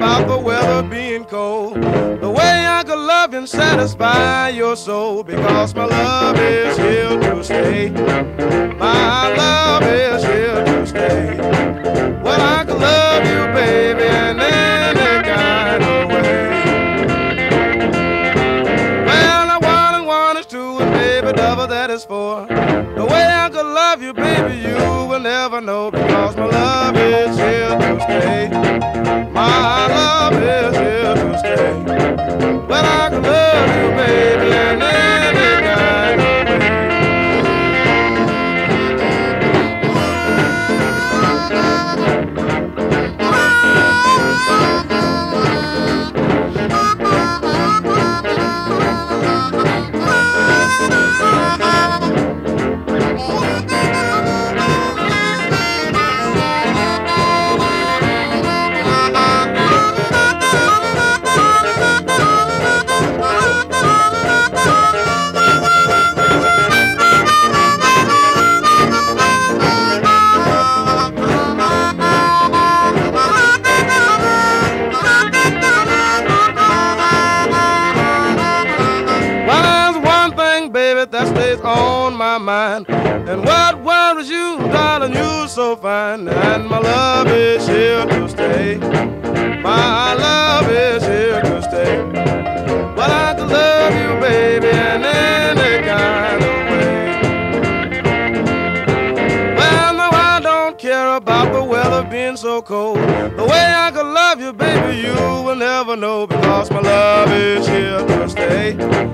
about the weather being cold. The way I could love and satisfy your soul, because my love is here to stay. My love is here to stay. Well, I could love you, baby, in any kind of way. Well, now one and one is two, and baby, double that is four. The way I could love you, baby, you will never know, because my love is here to stay. My love is here to stay. Well, I could love you, baby, in any kind of that stays on my mind. And what worries you, darling, you so fine. And my love is here to stay. My love is here to stay. Well, I can love you, baby, in any kind of way. Well, no, I don't care about the weather being so cold. The way I can love you, baby, you will never know, because my love is here to stay.